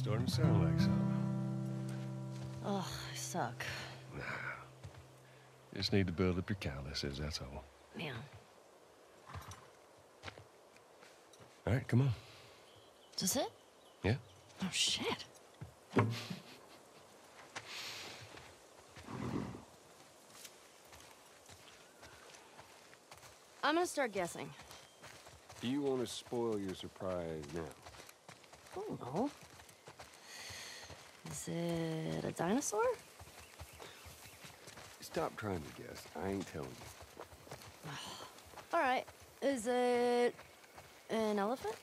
Starting to sound like something. Ugh, I suck. Nah. Just need to build up your calluses, that's all. Man. All right, come on. Is this it? Yeah? Oh, shit. I'm gonna start guessing. Do you want to spoil your surprise now? I don't know. Is it a dinosaur? Stop trying to guess. I ain't telling you. All right. Is it an elephant?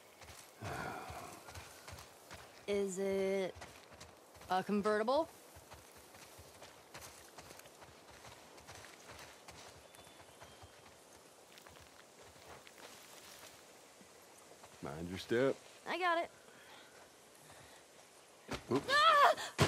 Is it a convertible? Mind your step. I got it. Oops. Ah!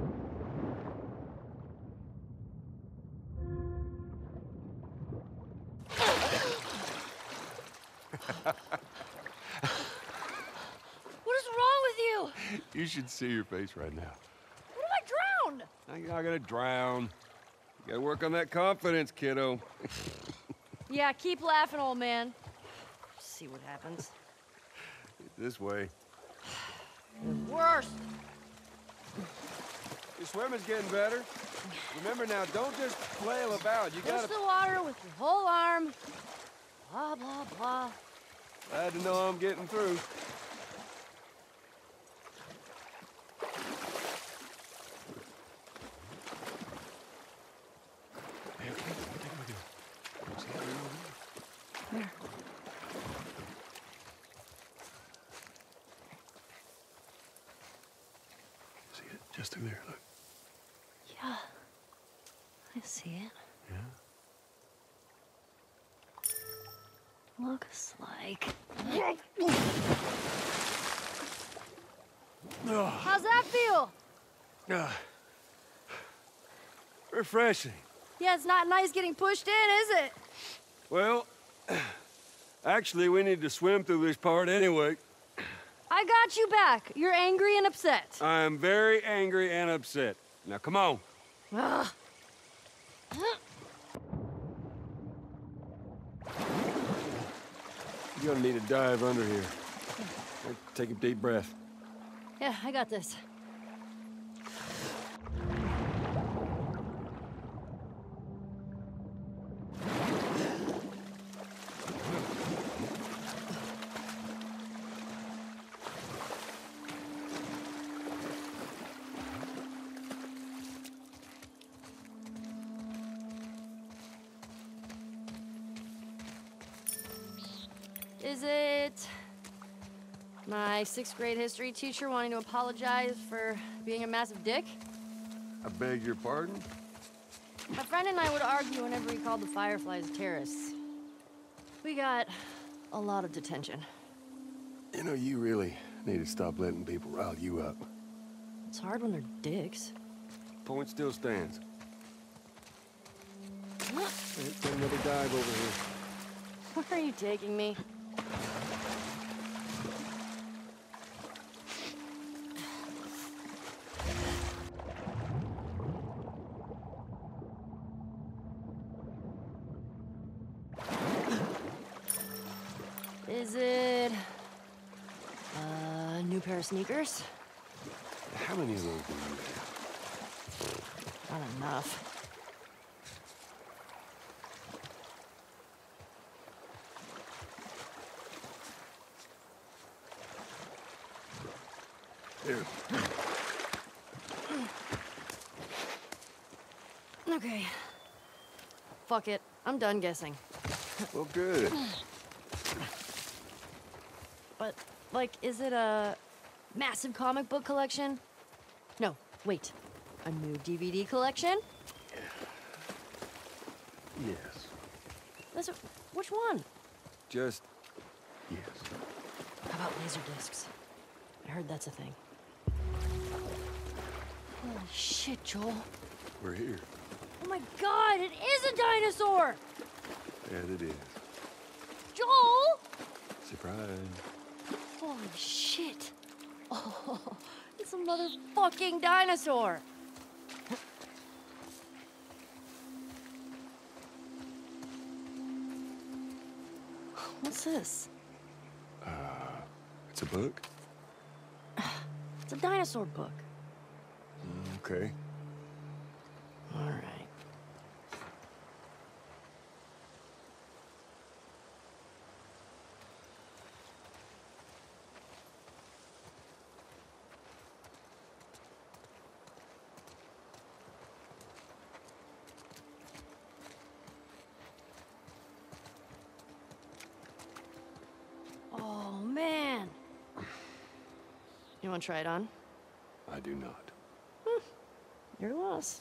What is wrong with you? You should see your face right now. What if I drowned? Now you're not gonna drown. You gotta work on that confidence, kiddo. Yeah, keep laughing, old man. See what happens. This way. The worst. Your swimming's getting better. Remember now, don't just flail about. You Push gotta... the water with your whole arm. Blah, blah, blah. Glad to know I'm getting through. Hey, okay, take a look at it. See that ring over there? Where? See it? Just through there, look. Yeah, I see it. Yeah? Looks like... Oh. How's that feel? Refreshing. Yeah, it's not nice getting pushed in, is it? Well, actually, we need to swim through this part anyway. I got you back. You're angry and upset. I'm very angry and upset. Now, come on. Ugh. You're gonna need to dive under here. Take a deep breath. Yeah, I got this. Is it my 6th grade history teacher wanting to apologize for being a massive dick? I beg your pardon? My friend and I would argue whenever he called the Fireflies terrorists. We got a lot of detention. You know, you really need to stop letting people rile you up. It's hard when they're dicks. Point still stands. Take another dive over here. Where are you taking me? Is it a new pair of sneakers? How many of those do you have? Not enough. Here. Okay. Fuck it. I'm done guessing. Well, good. But, like, is it a massive comic book collection? No, wait. A new DVD collection? Yes. That's which one? Just yes. How about laser discs? I heard that's a thing. Holy shit, Joel. We're here. Oh my god, it is a dinosaur! And it is. Joel! Surprise. Holy shit. Oh, it's a motherfucking dinosaur! What's this? It's a book? It's a dinosaur book. Okay. All right. Oh, man. You want to try it on? I do not. Your loss.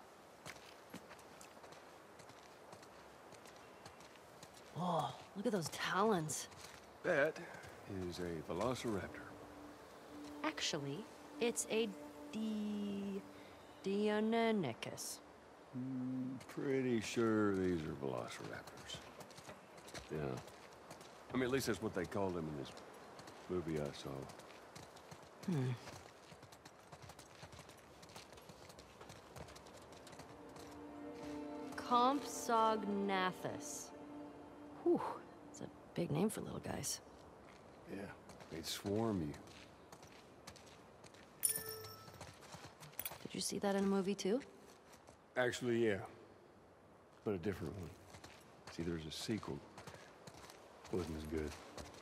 Oh, look at those talons. That is a velociraptor. Actually, it's a Deinonychus. Pretty sure these are velociraptors. Yeah. I mean, at least that's what they called them in this movie I saw. Compsognathus. Whew, it's a big name for little guys. Yeah, they'd swarm you. Did you see that in a movie too? Actually, yeah. But a different one. See, there's a sequel. Wasn't as good.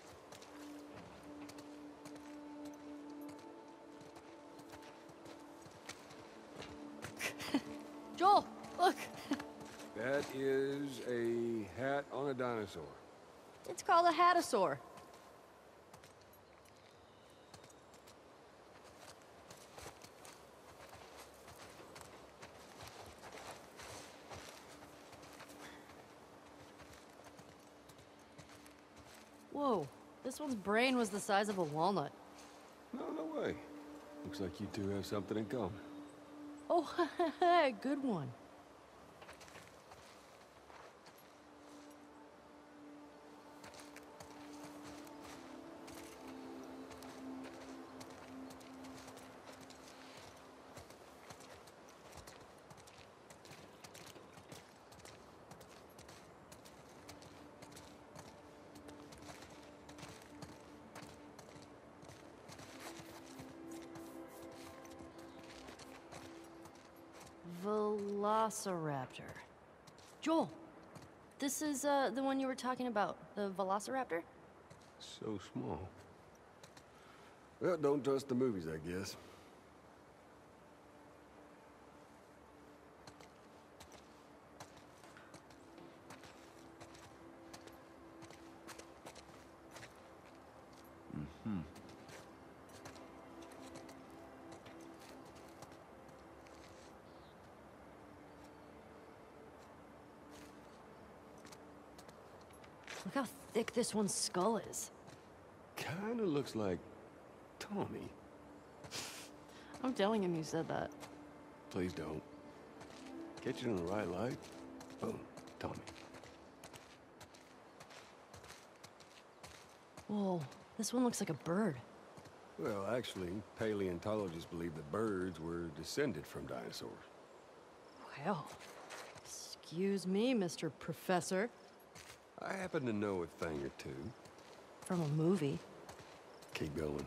Joel, look! That is a hat on a dinosaur. It's called a hatasaur. Whoa, this one's brain was the size of a walnut. No, no way. Looks like you two have something in common. Oh, good one. Velociraptor. Joel, this is the one you were talking about, the Velociraptor? So small. Well, don't trust the movies, I guess. Look how thick this one's skull is. Kinda looks like Tommy. I'm telling him you said that. Please don't. Catch it in the right light. Boom, Tommy. Whoa, this one looks like a bird. Well, actually, paleontologists believe that birds were descended from dinosaurs. Well, excuse me, Mr. Professor. I happen to know a thing or two. From a movie. Keep going.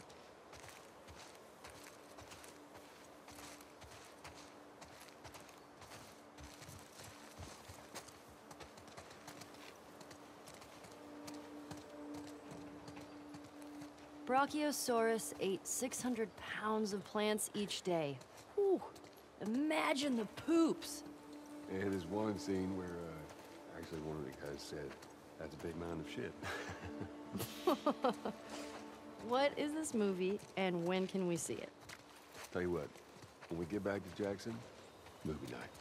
Brachiosaurus ate 600 pounds of plants each day. Whew, imagine the poops. And there's one scene where, actually one of the guys said, that's a big mound of shit. What is this movie, and when can we see it? Tell you what, when we get back to Jackson, movie night.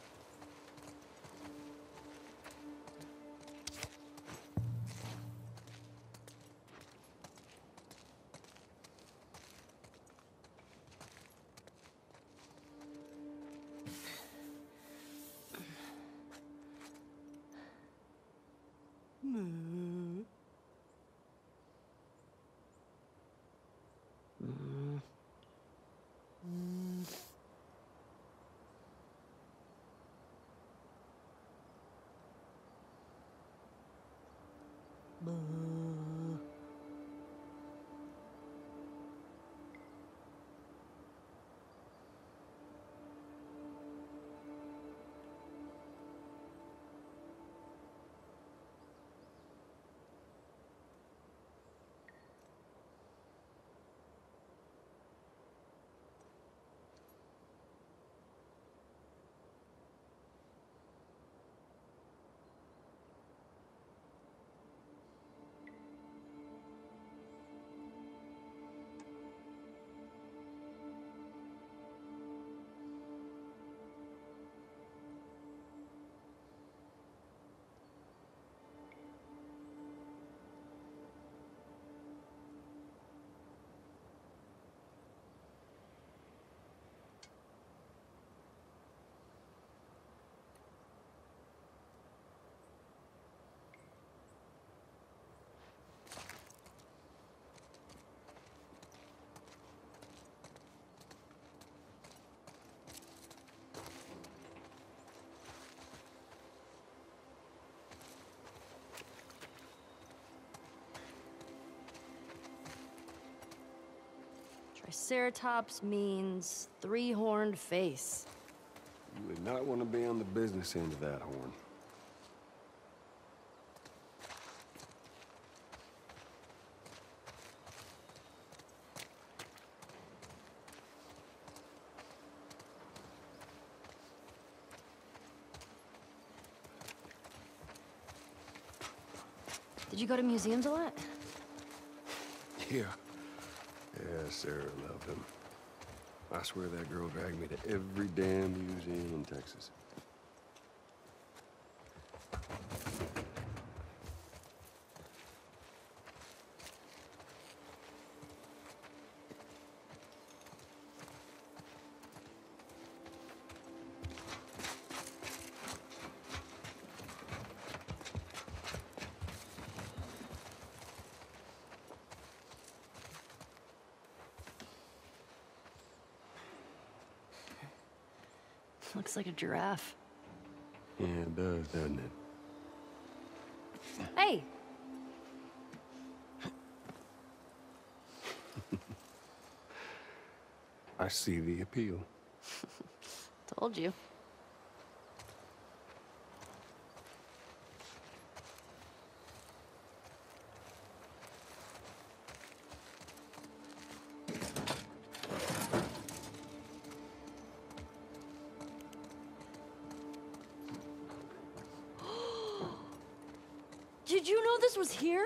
Triceratops means three-horned face. You would not want to be on the business end of that horn. Did you go to museums a lot? Yeah. Yeah, Sarah loved him. I swear that girl dragged me to every damn museum in Texas. Looks like a giraffe. Yeah, it does, doesn't it? Hey! I see the appeal. Told you. Did you know this was here?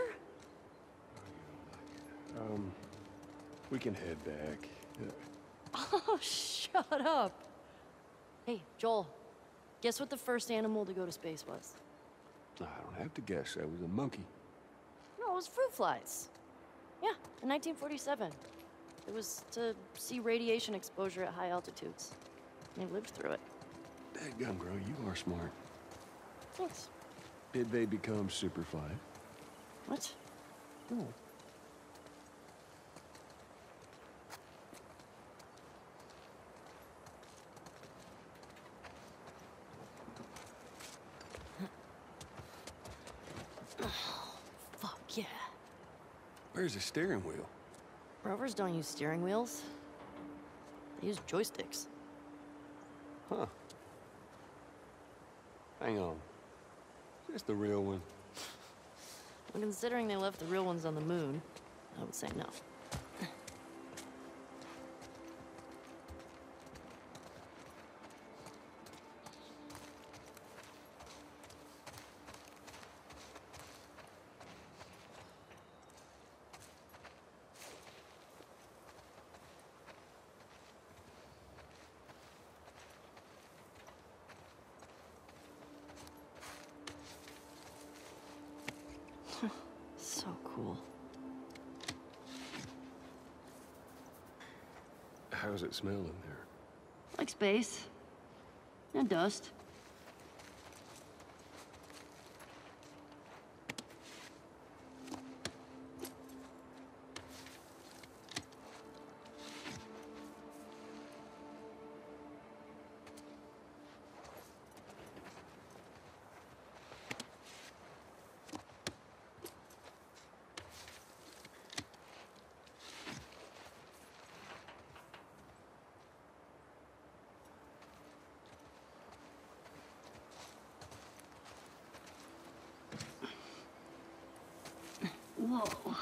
We can head back. Oh, shut up. Hey, Joel, guess what the first animal to go to space was? I don't have to guess. That was a monkey. No, it was fruit flies. Yeah, in 1947. It was to see radiation exposure at high altitudes. They lived through it. Dadgum, girl, you are smart. Thanks. Did they become superfly? What? Ooh. Fuck yeah. Where's the steering wheel? Rovers don't use steering wheels. They use joysticks. Huh. Hang on. Is this the real one? Well, considering they left the real ones on the moon, I would say no. So cool. How's it smell in there? Like space. And dust. Whoa.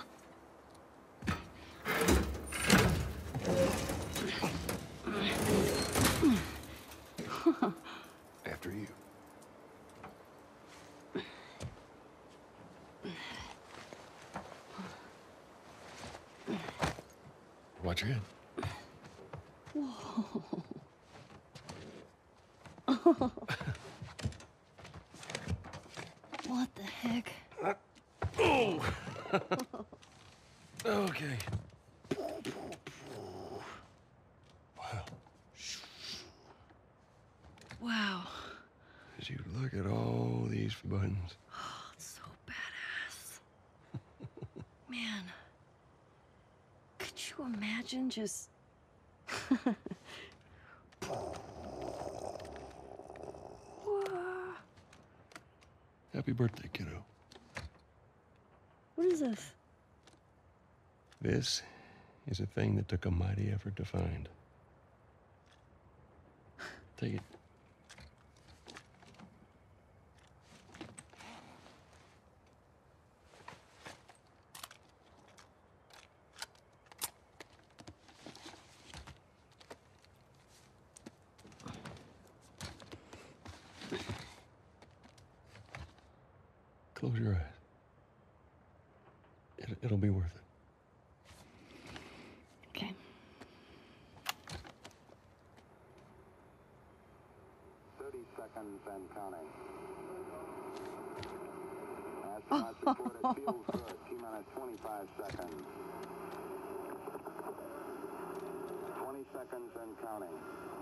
After you. Watch your head. Whoa. What the heck? Oh! Okay. Wow. Wow. As you look at all these buttons. Oh, it's so badass. Man. Could you imagine just... Happy birthday, kiddo. What is this? This is a thing that took a mighty effort to find. Take it. Close your eyes. It'll be worth it. Okay. Seconds and counting. Astronauts report it feels good. T-minus 25 seconds. 20 seconds and counting.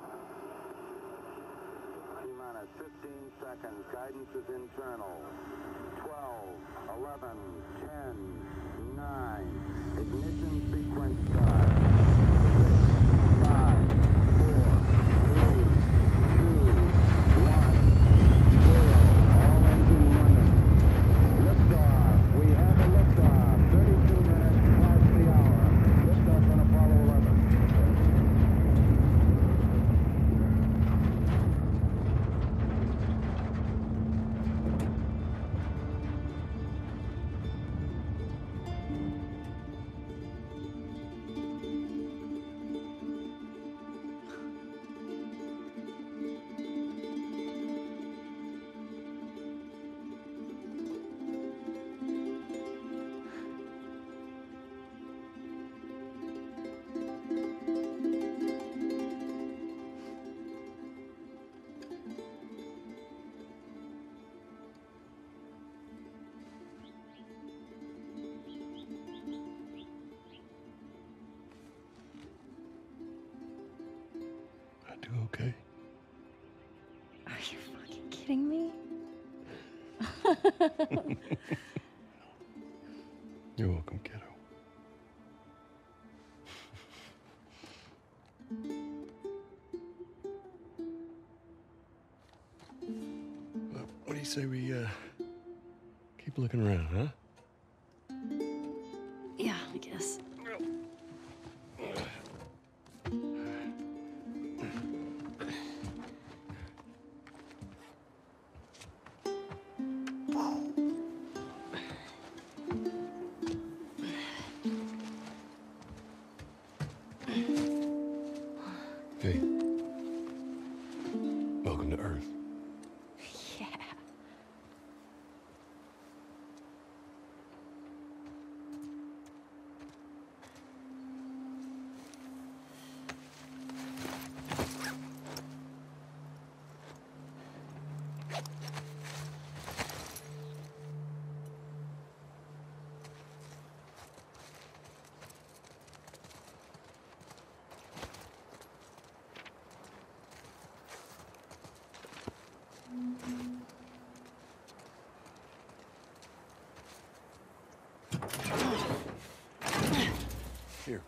T-minus 15 seconds. Guidance is internal. 12, 11, 10, 9. Ignition sequence start. 5, Do okay? Are you fucking kidding me? You're welcome, kiddo. Well, what do you say we keep looking around, huh? Yeah, I guess. Hey. Welcome to Earth. Yeah. Here.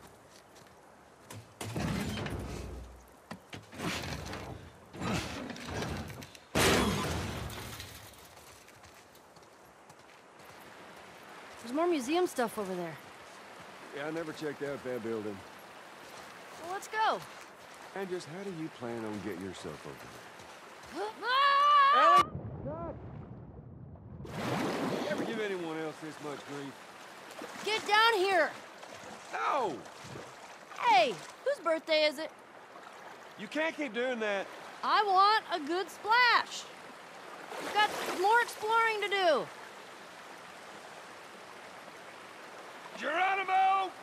There's more museum stuff over there. Yeah, I never checked out that building. Well, let's go. And just how do you plan on getting yourself over there? Ah! You ever give anyone else this much grief? Get down here! No! Hey, whose birthday is it? You can't keep doing that. I want a good splash. We've got more exploring to do. Geronimo!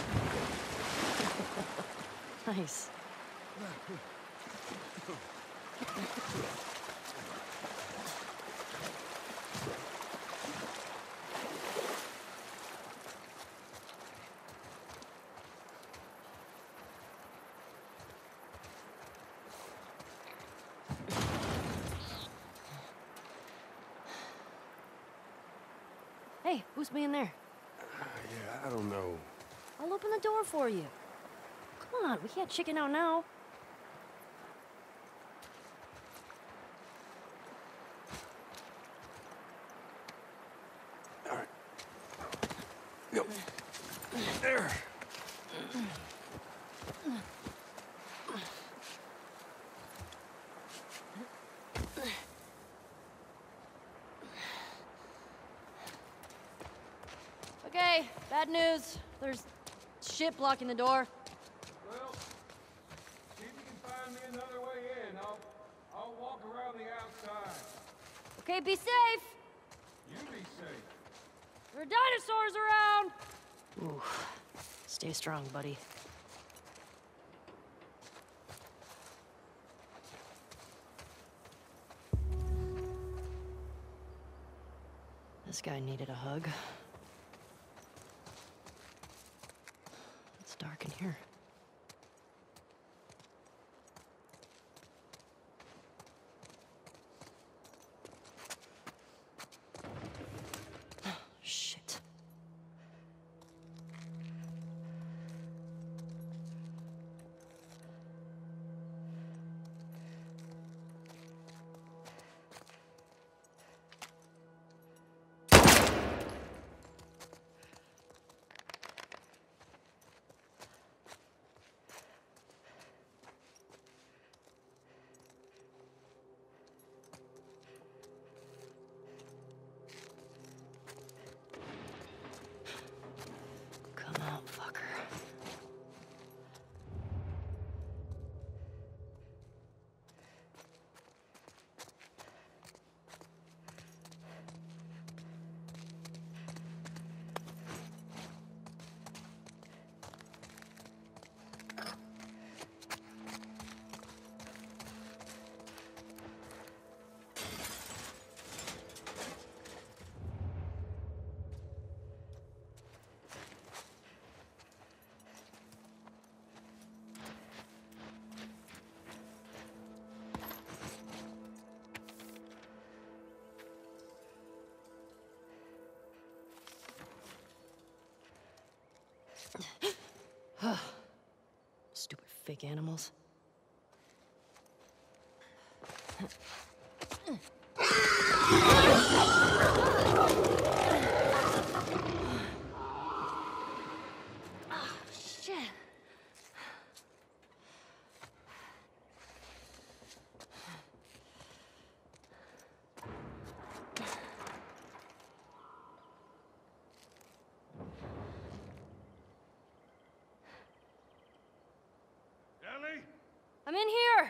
Nice. Hey, who's being there? Yeah, I don't know. I'll open the door for you. Come on, we can't chicken out now. All right. Go. There. Okay, bad news. There's shit blocking the door. Well, see if you can find me another way in. I'll walk around the outside. Okay, be safe. You be safe. There are dinosaurs around. Ooh, stay strong, buddy. This guy needed a hug. It's dark in here. Shit. Come out, fucker. Stupid fake animals. Oh, shit. Ellie? I'm in here.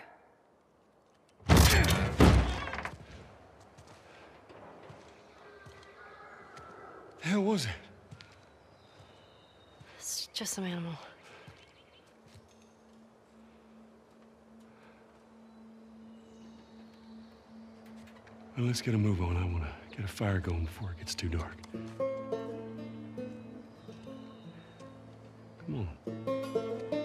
The hell was it? It's just some animal. Well, let's get a move on. I want to get a fire going before it gets too dark. Come on.